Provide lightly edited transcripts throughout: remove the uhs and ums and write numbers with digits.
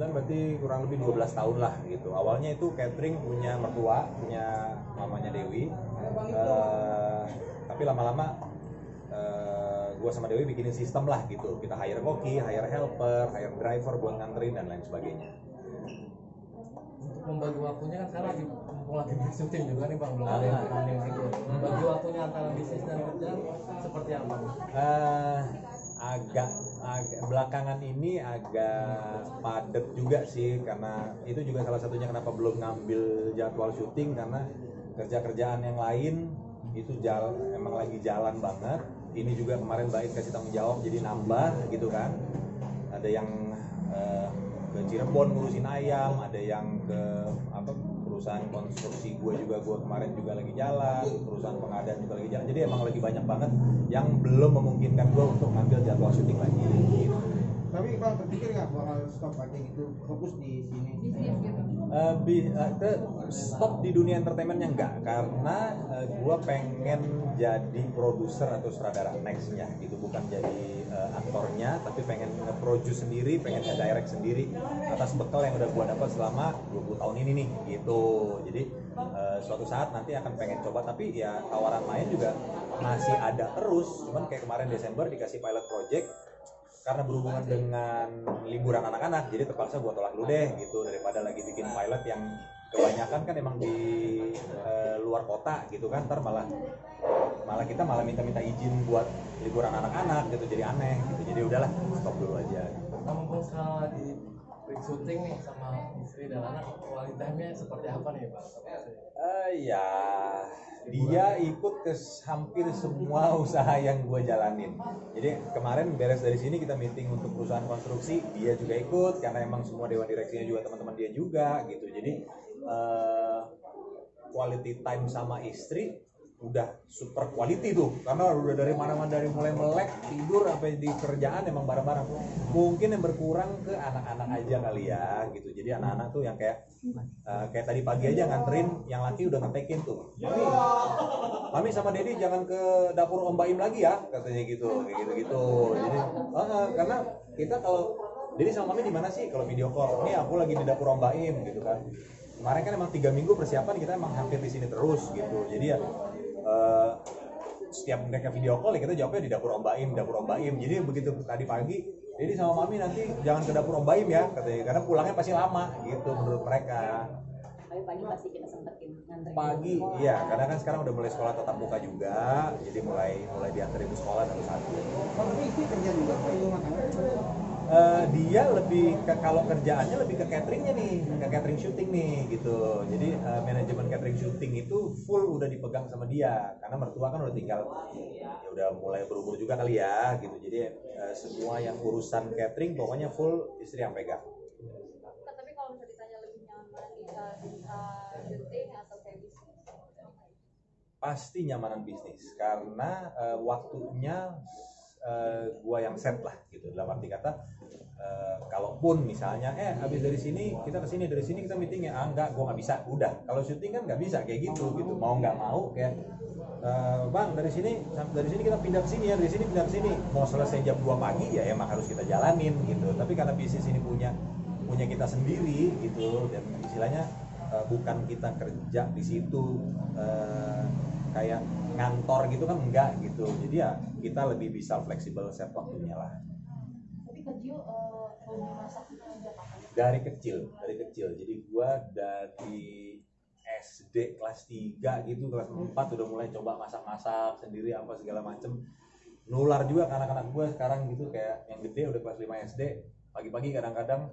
2009 berarti kurang lebih 12 tahun lah gitu. Awalnya itu catering punya mertua, punya mamanya Dewi. Tapi lama-lama gue sama Dewi bikinin sistem lah gitu. Kita hire koki, hire helper, hire driver buat nganterin dan lain sebagainya. Untuk membagi waktunya kan sekarang lagi syuting juga nih Bang, belum ada yang running gitu. Membagi waktunya antara bisnis dan kerja seperti apa? Agak belakangan ini agak padat juga sih, karena itu juga salah satunya kenapa belum ngambil jadwal syuting, karena kerjaan yang lain itu emang lagi jalan banget. Ini juga kemarin Baik kasih tanggung jawab jadi nambah gitu kan. Ada yang ke Cirebon ngurusin ayam, ada yang ke perusahaan konstruksi gue kemarin juga lagi jalan, perusahaan pengadaan juga lagi jalan. Jadi emang lagi banyak banget yang belum memungkinkan gue untuk ngambil jadwal syuting lagi gitu. Tapi Bang terpikir nggak bakal stop aja gitu, fokus di sini? Bisnis gitu. Stop di dunia entertainmentnya enggak, karena gue pengen jadi produser atau sutradara nextnya gitu, bukan jadi aktornya, tapi pengen nge-produce sendiri, pengen nge-direct sendiri atas bekal yang udah gue dapat selama 20 tahun ini nih gitu. Jadi suatu saat nanti akan pengen coba, tapi ya tawaran lain juga masih ada terus. Cuman kayak kemarin Desember dikasih pilot project, karena berhubungan dengan liburan anak-anak, jadi terpaksa gue tolak dulu deh gitu, daripada lagi bikin pilot yang kebanyakan kan emang di luar kota gitu kan, ntar malah kita minta izin buat liburan anak-anak gitu, jadi aneh gitu. Jadi udahlah, stop dulu aja. Mumpung sekarang lagi syuting nih sama istri dan anak, quality time-nya seperti apa nih Bang? Ya dia ikut ke hampir semua usaha yang gue jalanin. Jadi kemarin beres dari sini kita meeting untuk perusahaan konstruksi, dia juga ikut karena emang semua dewan direksinya juga teman-teman dia juga gitu. Jadi quality time sama istri udah super quality tuh, karena udah dari mana-mana, dari mulai melek, tidur, sampai di kerjaan emang bareng-bareng. Mungkin yang berkurang ke anak-anak aja kali ya gitu. Jadi anak-anak tuh yang kayak tadi pagi aja nganterin, yang laki udah ngetekin tuh, Mami sama Dedi jangan ke dapur Om Baim lagi ya, katanya gitu, kayak gitu-gitu. Jadi karena kita kalau Dedi sama Mami di mana sih kalau video call? Nih aku lagi di dapur Om Baim gitu kan. Kemarin kan emang 3 minggu persiapan, kita emang hampir di sini terus gitu. Jadi ya setiap mereka video call ya kita jawabnya di dapur Om Baim. Jadi begitu tadi pagi, jadi sama Mami nanti jangan ke dapur Om Baim ya, katanya, karena pulangnya pasti lama gitu menurut mereka. Tapi pagi pasti kita sempetin nganterin. Pagi, iya, karena kan sekarang udah mulai sekolah tatap muka juga, jadi mulai dianterin ke sekolah satu-satu. Tapi istri kerja juga ke rumah tangga? Dia lebih ke, kalau kerjaannya lebih ke cateringnya nih, ke catering syuting nih gitu. Jadi manajemen catering syuting itu full udah dipegang sama dia, karena mertua kan udah tinggal, ya udah mulai berumur juga kali ya gitu. Jadi semua yang urusan catering pokoknya full istri yang pegang. Tapi kalau misalnya ditanya lebih nyaman syuting atau kayak bisnis? Pasti nyamanan bisnis, karena waktunya gua yang set lah gitu, dalam arti kata kalaupun misalnya habis dari sini kita ke sini, dari sini kita meeting ya, enggak, gua nggak bisa, udah. Kalau syuting kan nggak bisa kayak gitu, mau nggak mau kayak Bang dari sini kita pindah ke sini ya, dari sini pindah ke sini, mau selesai jam 2 pagi ya emang harus kita jalanin gitu. Tapi karena bisnis ini punya kita sendiri gitu, dan istilahnya bukan kita kerja di situ kayak ngantor gitu kan, enggak gitu. Jadi ya kita lebih bisa fleksibel set waktunya lah. Tapi Kak hobi masaknya sejak kapan? Dari kecil. Jadi gua dari SD kelas 3 gitu, kelas 4 udah mulai coba masak-masak sendiri apa segala macem. Nular juga ke anak-anak gua sekarang gitu, kayak yang gede udah kelas 5 SD, pagi-pagi kadang-kadang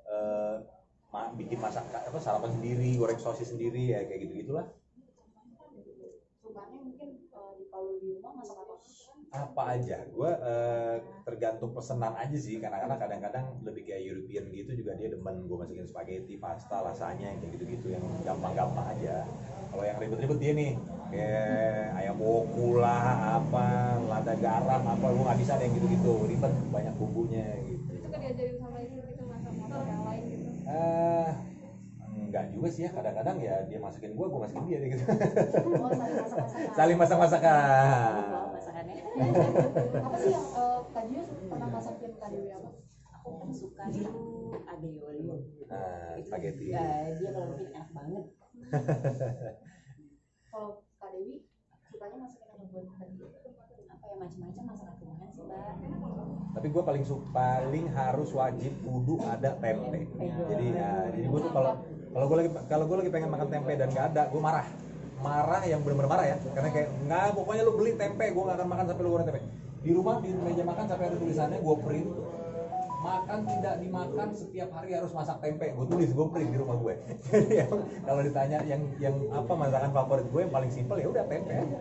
bikin masak sarapan sendiri, goreng sosis sendiri ya, kayak gitu-gitulah. Sukanya mungkin kalau di rumah masak apa aja, gue tergantung pesenan aja sih. Kadang-kadang lebih kayak European gitu juga dia demen gue masukin spaghetti, pasta, lasagna, kayak gitu-gitu yang gampang-gampang aja. Kalau yang ribet-ribet dia nih kayak ayam woku lah, apa lada garam apa, gue nggak bisa deh yang gitu-gitu, ribet, banyak bumbunya gitu. Suka diajarin sama istri gitu masak-masak yang lain gitu? Enggak juga sih ya, kadang-kadang ya dia masakin gue masakin dia gitu. Oh, Saling masak-masakan. Masakannya. Apa sih yang Kak Gio pernah masakin Kak Dewi apa? aku kan suka itu aglio olio. Itu spaghetti. dia kalau bikin enak banget. Kalau Kak Dewi sukanya masakin apa buat tadi? Apa ya, macam-macam masakan rumahan sih Mbak. Tapi gue paling harus wajib kudu ada tempe. Jadi gue tuh kalau gue lagi pengen makan tempe dan nggak ada, gue marah yang bener-bener marah ya, karena kayak nggak, pokoknya lu beli tempe, gue nggak akan makan sampai lu goreng tempe. Di rumah di meja makan sampai ada tulisannya, gue print, makan tidak dimakan setiap hari harus masak tempe, gue tulis, gue print di rumah gue. Kalau ditanya yang apa masakan favorit gue, yang paling simpel ya udah tempe aja.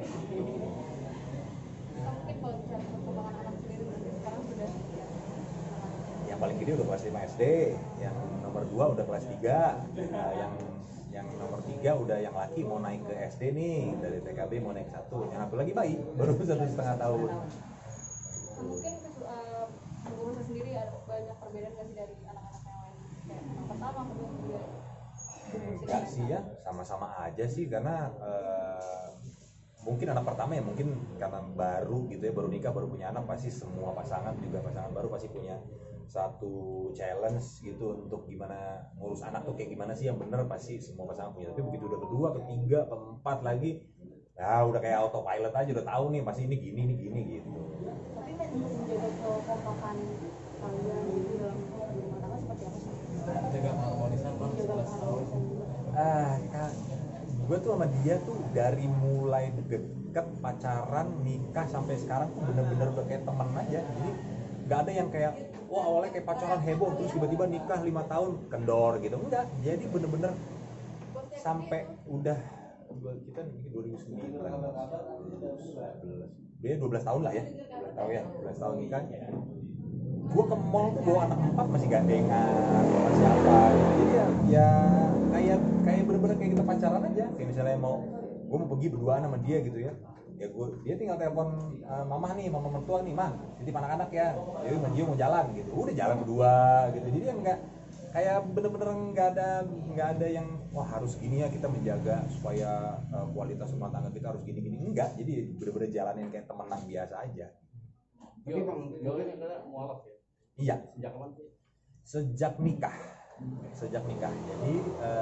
Mungkin kalau bicara perkembangan anak sendiri berarti sekarang sudah Yang paling gede udah kelas 5 SD, yang nomor 2 udah kelas 3, yang nomor 3 udah yang laki mau naik ke SD nih, dari TKB mau naik 1, yang satu lagi bayi baru 1,5 tahun. mungkin Burusa sendiri ada banyak perbedaan nggak sih dari anak-anak yang lain, kayak anak pertama, kedua, ketiga? Enggak sih ya, sama-sama aja sih, karena mungkin anak pertama ya, mungkin karena baru gitu ya, baru nikah, baru punya anak, pasti semua pasangan baru pasti punya satu challenge gitu untuk gimana ngurus anak tuh kayak gimana sih yang bener, pasti semua pasangan punya. Tapi begitu udah kedua, ketiga, keempat lagi, ya udah kayak autopilot aja, udah tahu nih pasti ini gini gitu. Tapi untuk menjaga kekompakan kalian gitu dalam rumah tangga seperti apa sih? Jaga keharmonisan Bang, Menjaga 11 tahun. Kak, gue tuh sama dia tuh dari mulai deket, pacaran, nikah sampai sekarang tuh bener-bener udah kayak temen aja. Jadi nggak ada yang kayak wah awalnya kayak pacaran heboh terus tiba-tiba nikah 5 tahun kendor gitu, enggak. Jadi bener-bener sampai udah kita nikah 2009, 2011, dia 12 tahun lah ya, 12 tahun ya, 12 tahun nikah. Gue ke mall tuh bawa anak 4 masih gandengan sama siapa gitu. Jadi ya kayak bener-bener kayak kita pacaran aja. Kayak misalnya gue mau pergi berduaan sama dia gitu ya, dia tinggal telepon mama mertua nih, mah titip anak-anak ya, jadi dia mau jalan gitu, udah jalan berdua gitu. Jadi ya enggak kayak bener-bener nggak ada yang wah harus gini ya, kita menjaga supaya kualitas rumah tangga kita harus gini-gini, enggak. Jadi bener-bener jalanin kayak temenan biasa aja. Tapi Bang, ini adalah mualaf ya? Iya, Sejak kapan sih? sejak nikah. Jadi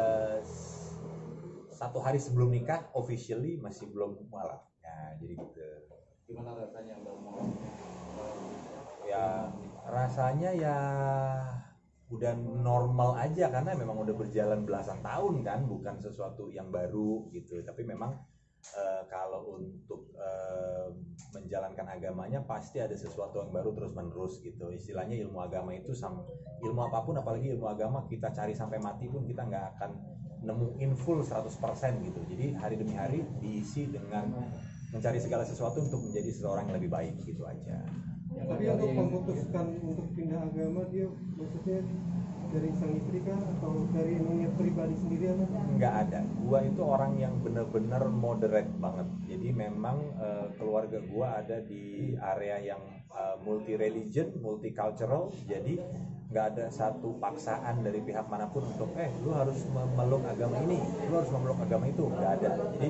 1 hari sebelum nikah officially masih belum mualaf. Ya jadi gitu. Gimana rasanya udah mualaf? Ya rasanya ya udah normal aja, karena memang udah berjalan belasan tahun kan, bukan sesuatu yang baru gitu. Tapi memang kalau untuk menjalankan agamanya pasti ada sesuatu yang baru terus menerus gitu. Istilahnya ilmu agama itu ilmu apapun, apalagi ilmu agama, kita cari sampai mati pun kita nggak akan nemuin full 100% gitu. Jadi hari demi hari diisi dengan mencari segala sesuatu untuk menjadi seseorang yang lebih baik gitu aja. Tapi untuk memutuskan untuk pindah agama, dia maksudnya dari sang istri kah atau dari niat pribadi sendiri apa? Nggak ada. Gua itu orang yang bener-bener moderate banget. Jadi memang keluarga gua ada di area yang multi religion, multicultural. Jadi nggak ada satu paksaan dari pihak manapun untuk lu harus memeluk agama ini, lu harus memeluk agama itu, nggak ada. Jadi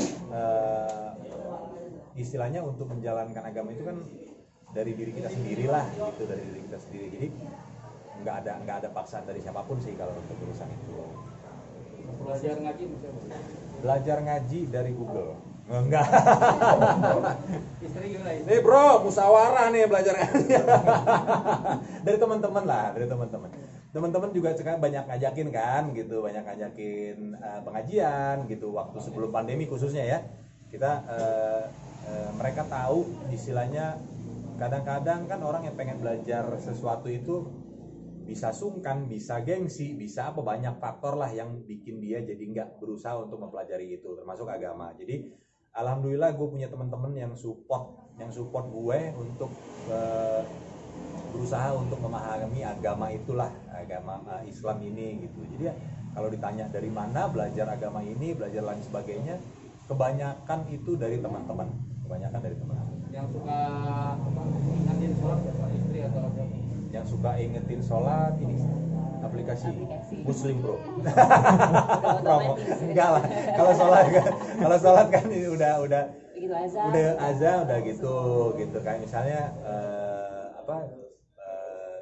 istilahnya untuk menjalankan agama itu kan dari diri kita sendirilah gitu, dari diri kita sendiri. Jadi nggak ada paksaan dari siapapun sih kalau untuk urusan itu. Belajar ngaji misalnya? Belajar ngaji dari Google. Enggak. Istri gimana? Nih bro, musyawarah nih belajar ngaji. Dari teman-teman lah, dari teman-teman. Teman-teman juga sekarang banyak ngajakin kan gitu, banyak ngajakin pengajian gitu waktu sebelum pandemi khususnya ya. Kita mereka tahu istilahnya, kadang-kadang kan orang yang pengen belajar sesuatu itu bisa sungkan, bisa gengsi, bisa apa, banyak faktor lah yang bikin dia jadi nggak berusaha untuk mempelajari itu, termasuk agama. Jadi alhamdulillah gue punya teman-teman yang support gue untuk berusaha untuk memahami agama itulah, agama Islam ini gitu. Jadi ya, kalau ditanya dari mana belajar agama ini, belajar lain sebagainya, kebanyakan itu dari teman-teman, Yang suka ingatin sholat siapa, istri atau siapa? Yang suka ingetin sholat ini aplikasi Muslim Bro. Promo. Enggak lah. Kalau sholat kan ini udah Begitu azan. Udah azan udah gitu kayak misalnya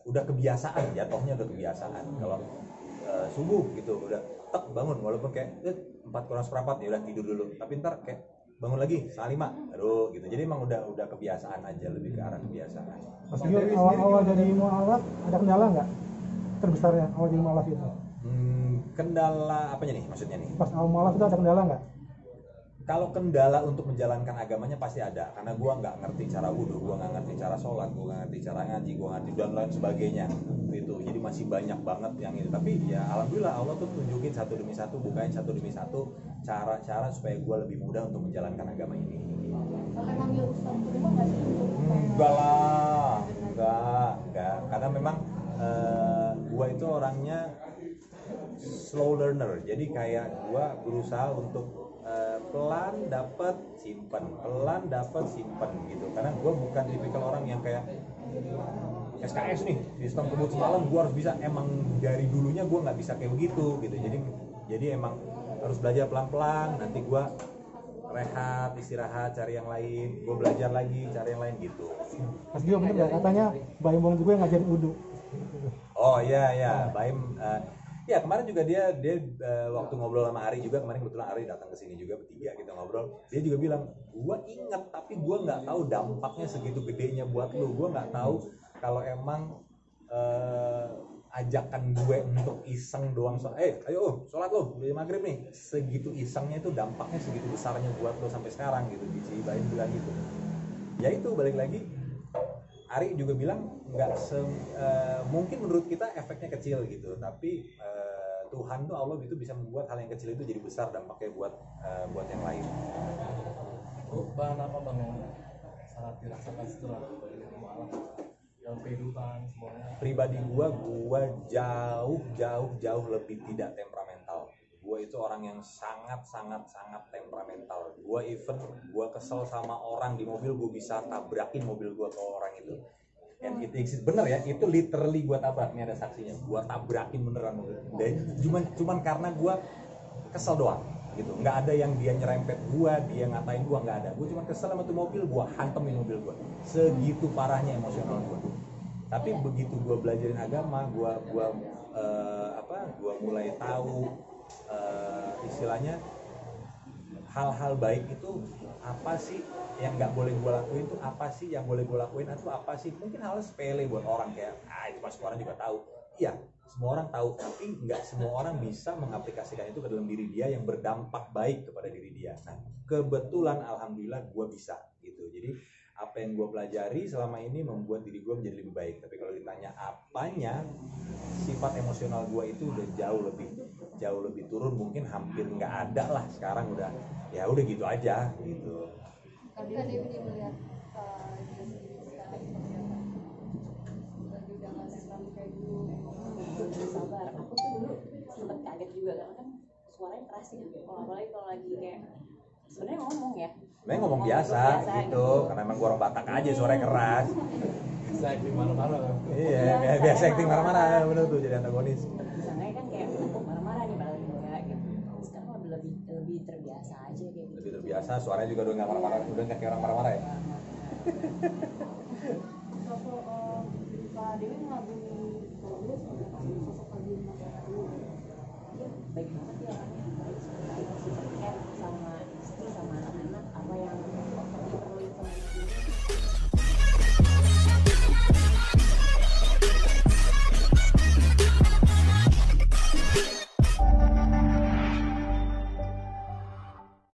udah kebiasaan, jatuhnya udah kebiasaan. Kalau subuh gitu udah tek bangun, walaupun kayak 4:45 ya udah tidur dulu, tapi ntar kayak bangun lagi 5:30 aduh gitu. Jadi emang udah kebiasaan aja, lebih ke arah kebiasaan. Mas Gio, awal jadi mualaf ada kendala nggak terbesarnya awal jadi mualaf itu? Kendala apanya nih maksudnya nih? Pas awal mualaf itu ada kendala nggak? Kalau kendala untuk menjalankan agamanya pasti ada, karena gua nggak ngerti cara wudhu, gua nggak ngerti cara sholat, gua nggak ngerti cara ngaji, gua ngerti dan lain sebagainya itu. Jadi masih banyak banget yang itu. Tapi ya alhamdulillah Allah tuh tunjukin satu demi satu, bukain satu demi satu cara-cara supaya gua lebih mudah untuk menjalankan agama ini. Sampai manggil ustaz ke rumah nggak sih? Enggak lah, enggak. Karena memang gua itu orangnya slow learner. Jadi kayak gua berusaha untuk pelan dapat simpen gitu. Karena gue bukan tipikal orang yang kayak SKS nih, sistem kebut semalam gue harus bisa. Emang dari dulunya gue nggak bisa kayak begitu gitu. Jadi emang harus belajar pelan-pelan. Nanti gue rehat, istirahat, cari yang lain. Gue belajar lagi, cari yang lain gitu. Mas Gio bener nggak katanya Baim Bong juga yang ngajarin wudhu? Oh iya, Baim. Ya kemarin juga dia waktu ngobrol sama Ari juga, kemarin kebetulan Ari datang ke sini juga, bertiga kita ngobrol. Dia juga bilang, gua inget tapi gua nggak tahu dampaknya segitu gedenya buat lu. Gua nggak tahu kalau emang ajakan gue untuk iseng doang, ayo sholat lo, udah maghrib nih, segitu isengnya itu dampaknya segitu besarnya buat lo sampai sekarang gitu. Si Baim bilang gitu. Ya itu balik lagi. Ari juga bilang mungkin menurut kita efeknya kecil gitu, tapi Tuhan tuh Allah itu bisa membuat hal yang kecil itu jadi besar dampaknya buat yang lain. Perubahan apa bang yang sangat dirasakan setelah mualaf dalam kehidupan semuanya? Pribadi gua jauh lebih tidak temperamental. Gua itu orang yang sangat temperamental. Gua kesel sama orang di mobil, gua bisa tabrakin mobil gua ke orang itu. And it exists, bener ya, itu literally gua tabrak, ini ada saksinya. Gua tabrakin beneran mobil. Cuman karena gua kesel doang gitu. Nggak ada yang dia nyerempet gua, dia ngatain gua, nggak ada. Gua cuma kesel sama tuh mobil, gua hantemin mobil gua. Segitu parahnya emosional gua. Tapi begitu gua belajarin agama, gua mulai tahu istilahnya hal-hal baik itu apa sih yang nggak boleh gue lakuin, itu apa sih yang boleh gue lakuin, atau apa sih mungkin hal sepele buat orang kayak itu pas orang juga tahu. Iya, semua orang tahu, tapi nggak semua orang bisa mengaplikasikan itu ke dalam diri dia yang berdampak baik kepada diri dia. Nah kebetulan alhamdulillah gue bisa gitu. Jadi apa yang gue pelajari selama ini membuat diri gue menjadi lebih baik. Tapi kalau ditanya apanya, sifat emosional gue itu udah jauh lebih turun, mungkin hampir nggak ada lah sekarang. Udah gitu aja gitu. Tapi kan dia melihat dia sendiri sekarang seperti apa? Lagi udah nggak nempel kayak dulu. Sabar, aku tuh dulu sempet kaget juga karena kan suaranya keras gitu. Apalagi kalau lagi kayak sebenarnya ngomong ya. Sebenarnya ngomong biasa gitu, karena emang gue orang Batak aja suaranya keras. Bisa acting marah-marah kan? Iya, biasa acting marah-marah, bener tuh jadi antagonis. Misalnya kan kayak aku marah-marah nih padahal enggak gitu. Sekarang lebih terbiasa aja kayak gitu. Lebih terbiasa, suaranya juga udah nggak marah-marah, udah nggak kayak orang marah-marah ya. Sosok Pak Dewi mengagumi